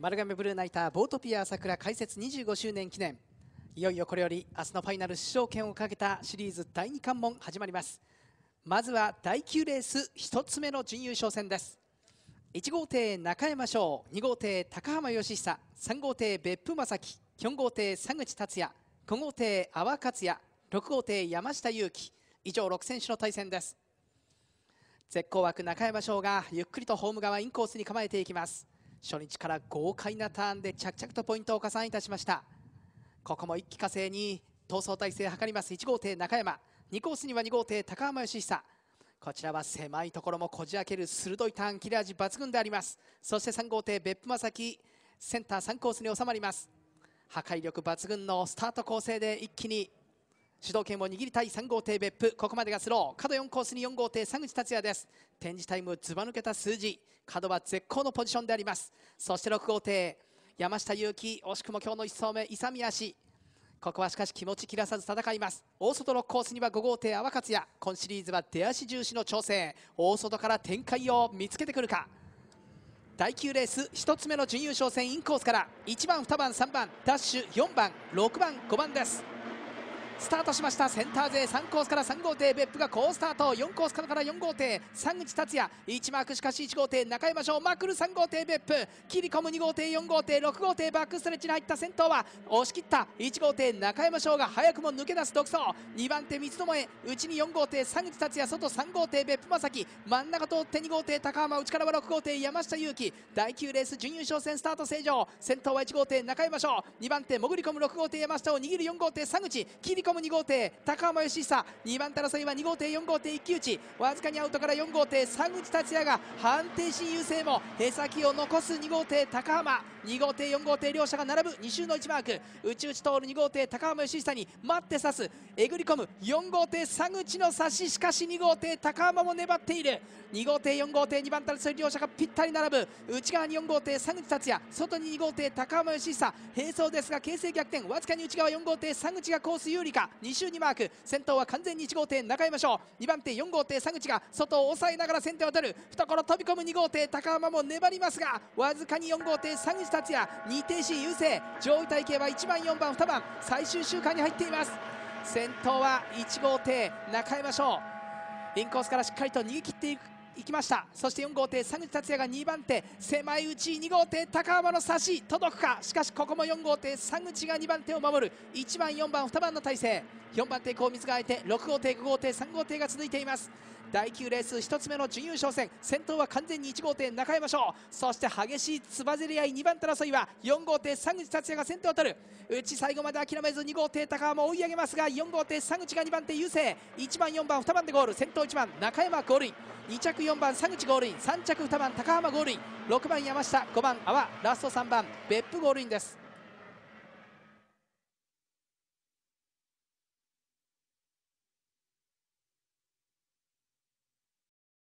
丸亀ブルーナイターボートピア朝倉開設25周年記念、いよいよこれより明日のファイナル出場権をかけたシリーズ第2関門始まります。まずは第9レース1つ目の準優勝戦です。1号艇中山翔、2号艇高浜義久、3号艇別府正樹、4号艇佐口達也、5号艇阿波克也、6号艇山下裕貴、以上6選手の対戦です。絶好枠中山翔がゆっくりとホーム側インコースに構えていきます。初日から豪快なターンで着々とポイントを加算いたしました。ここも一気呵成に逃走体制を図ります。1号艇中山、2コースには2号艇高浜義久、こちらは狭いところもこじ開ける鋭いターン、切れ味抜群であります。そして3号艇別府正樹、センター3コースに収まります。破壊力抜群のスタート構成で一気に主導権を握りたい3号艇別府、ここまでがスロー。角4コースに4号艇佐口達也です。展示タイムずば抜けた数字、角は絶好のポジションであります。そして6号艇山下裕貴、惜しくも今日の1走目勇み足、ここはしかし気持ち切らさず戦います。大外6コースには5号艇阿波克也、今シリーズは出足重視の調整、大外から展開を見つけてくるか。第9レース1つ目の準優勝戦インコースから1番2番3番ダッシュ4番6番5番です。スタートしました。センター勢3コースから3号艇別府が好スタート、4コースから4号艇佐口達也、1マーク、しかし1号艇中山翔まくる3号艇別府、切り込む2号艇4号艇6号艇バックストレッチに入った。先頭は押し切った1号艇中山翔が早くも抜け出す独走、2番手三つどもえ、内に4号艇佐口達也、外3号艇別府正樹、真ん中通って2号艇高浜、内からは6号艇山下裕貴。第9レース準優勝戦スタート正常、先頭は1号艇中山翔、2番手潜り込む6号艇山下を握る4号艇佐口、切り込む2号艇高浜義久、2番手争いは2号艇4号艇一騎打ち、わずかにアウトから4号艇佐口達也が判定進優勢もへさきを残す2号艇高浜、2号艇4号艇両者が並ぶ2周の1マーク、内々通る2号艇高浜義久に待って刺す、えぐり込む4号艇佐口の差し、しかし2号艇高浜も粘っている。2号艇4号艇2番手争い両者がぴったり並ぶ。内側に4号艇佐口達也、外に2号艇高浜義久、並走ですが形勢逆転、わずかに内側4号艇佐口がコース有利か。2周2マーク、先頭は完全に1号艇中山翔、2番手4号艇佐口が外を抑えながら先手を取る。懐飛び込む2号艇高浜も粘りますが、わずかに4号艇佐口達也2停止優勢。上位体系は1番4番2番最終周回に入っています。先頭は1号艇中山翔、インコースからしっかりと逃げ切っていきました。そして4号艇佐口達也が2番手、狭い内2号艇高浜の差し届くか。しかしここも4号艇佐口が2番手を守る。1番4番2番の体勢、4番手高水が空いて6号艇5号艇3号艇が続いています。第9レース1つ目の準優勝戦、先頭は完全に1号艇中山翔、そして激しいつばぜり合い2番手争いは4号艇佐口達也が先手を取る。内最後まで諦めず2号艇高浜追い上げますが、4号艇佐口が2番手優勢。1番4番2番でゴール、先頭1番中山ゴールイン、2着4番佐口ゴールイン、3着2番高浜ゴールイン、6番山下5番阿波、ラスト3番別府ゴールインです。